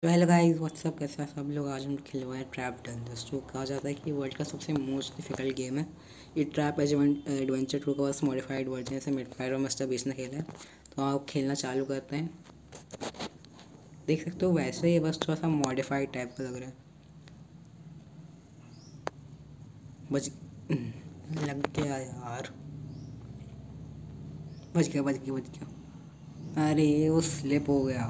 तो hello guys what's up, कैसा सब लोग। आज हम खेल रहे हैं ट्रैप डंजर्स, जो कहा जाता है कि वर्ल्ड का सबसे मोस्ट डिफिकल्ट गेम है। ये ट्रैप एडवेंचर 2 का बस मॉडिफाइड वर्जन से मिडफायर और मिस्टर बीस्ट ने खेला है। तो आप खेलना चालू करते हैं। देख सकते हो वैसे ही बस थोड़ा सा मॉडिफाइड टाइप का लग रहा है। बच लग गया यार, बच गया बच गया बच गया। अरे वो स्लिप हो गया।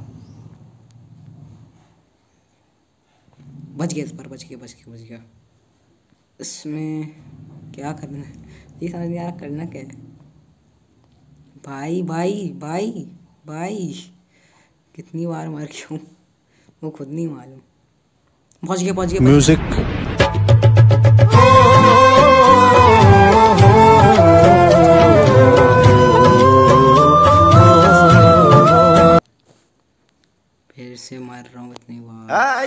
बच गया, इस बार बच गया बच गया बच गया। इसमें क्या करना है ये समझ नहीं आ रहा, करना क्या है। भाई भाई भाई भाई, कितनी बार मर गया हूँ वो खुद नहीं मालूम। पहुँच गया पहुँच गया म्यूजिक। फिर से मर रहा हूँ इतनी बार।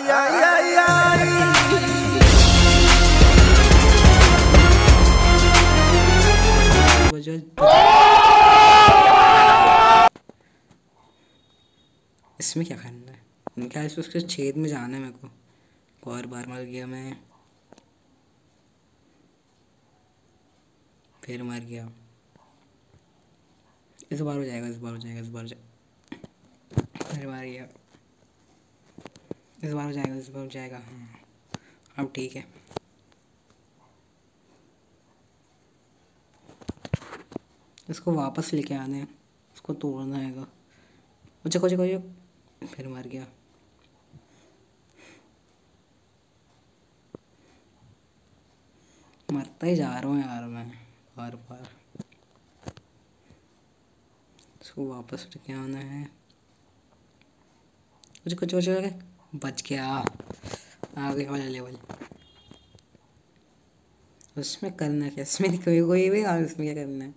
इसमें क्या करना है, उनके आस उसके छेद में जाना है मेरे को। एक और बार मर गया मैं, फिर मर गया। इस बार हो जाएगा, इस बार हो जाएगा, इस बार हो जाएगा। फिर मर गया, इस बार हो जाएगा, इस बार हो जाएगा। हाँ अब ठीक है। इसको वापस लेके आना है, इसको तोड़ना है। कुछ कुछ कुछ, फिर मर गया। मरता ही जा रहा हूँ यार मैं बार बार। इसको वापस लेके आना है। कुछ कुछ कुछ, बच गया। आगे वाला लेवल। उसमें करना क्या, इसमें कोई भी और इसमें क्या करना है।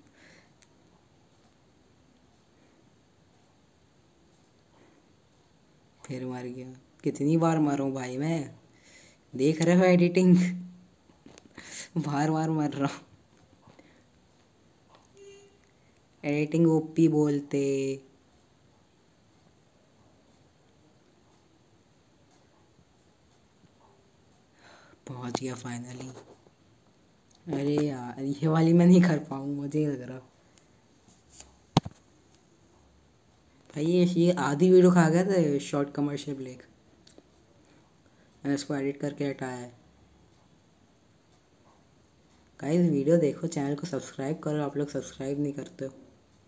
फिर मर गया। कितनी बार मारूं भाई मैं, देख रहे हो एडिटिंग। बार बार मर रहा हूँ। एडिटिंग ओपी बोलते। पहुंच गया फाइनली। अरे यार ये वाली मैं नहीं कर पाऊँ, मुझे लग रहा। भाई ये आधी वीडियो खा गया था शॉर्ट कमर्शियल ब्रेक। मैंने इसको एडिट करके हटाया है। गाइस वीडियो देखो, चैनल को सब्सक्राइब करो, आप लोग सब्सक्राइब नहीं करते हो।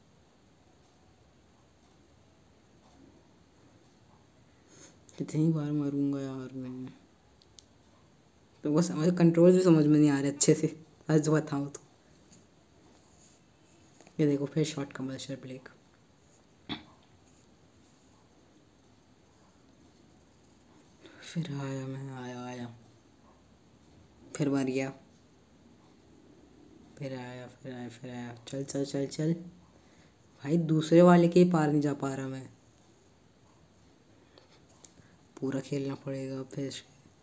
कितनी बार मरूंगा यार मैं, तो वो समझ कंट्रोल भी समझ में नहीं आ रहे अच्छे से। आज बताऊँ तो ये देखो फिर शॉर्ट कमर्शियल ब्रेक। फिर आया मैं, आया फिर मर गया। फिर आया फिर आया फिर आया। चल चल चल चल भाई, दूसरे वाले के ही पार नहीं जा पा रहा मैं। पूरा खेलना पड़ेगा फिर।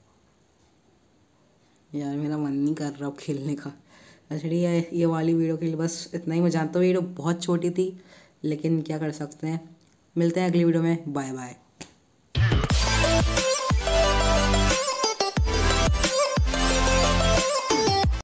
यार मेरा मन नहीं कर रहा अब खेलने का। अच्छा ये वाली वीडियो के लिए बस इतना ही। मैं जानता हूँ वीडियो बहुत छोटी थी, लेकिन क्या कर सकते हैं। मिलते हैं अगली वीडियो में, बाय बाय।